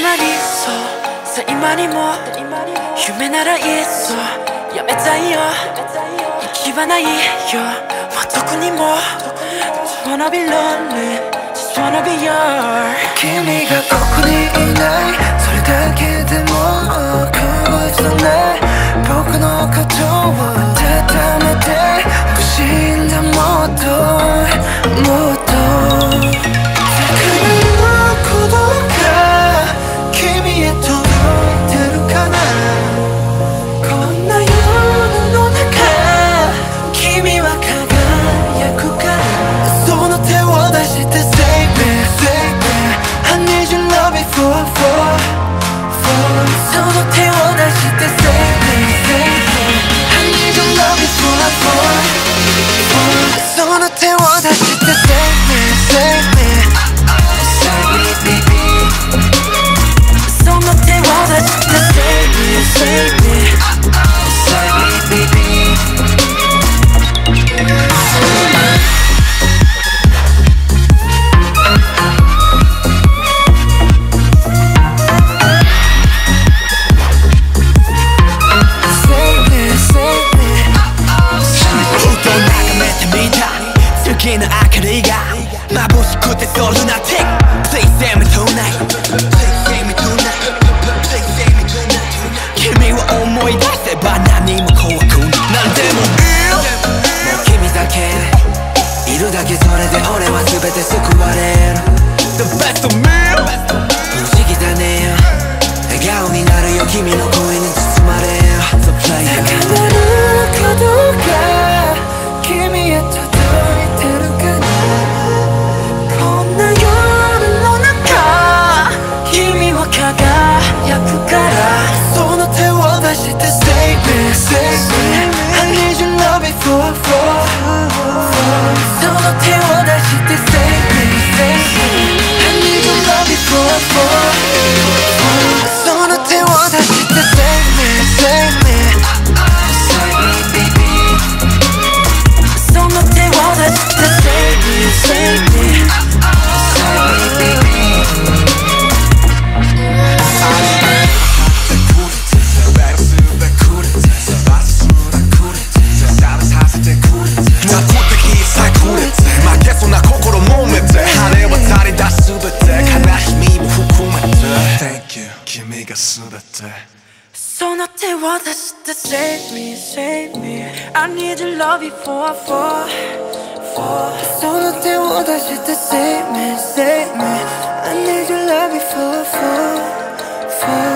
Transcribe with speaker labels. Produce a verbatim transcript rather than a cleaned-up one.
Speaker 1: まりそうさ今にも夢ならいっそやめたいよ行き場ないよもうどこにも Just wanna be lonely Just wanna be yours
Speaker 2: 君がここにいないそれだけでも苦しそうね僕のことを温めて欲しいんだもっともっと
Speaker 1: その手を出して Save me, save me I need your love before I fall, fall
Speaker 2: その手を出して Save me, save me I need your love before I fall, fall